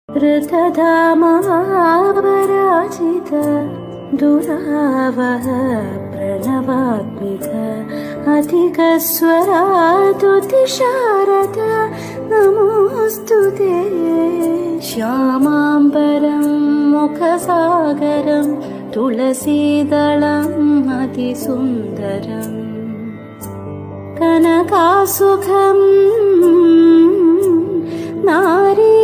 ऋतधामपराजित दुरावह प्रणवात्मिक अधिकस्वरातुतिशारद नमोऽस्तुते। श्यामाम्बरं मुखसागरं तुलसीदलम् अतिसुन्दरम् कनकासुखं नारी